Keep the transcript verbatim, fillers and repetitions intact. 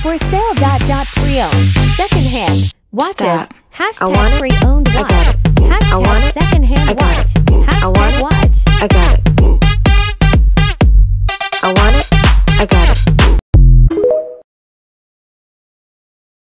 For Sale.Pre-owned. Secondhand. Watch Stop. it. I Hashtag want it. pre-owned I watch. got it. I want Hashtag it. secondhand I got watch. it. I want Hashtag it. watch. I got it. I want it. I got it.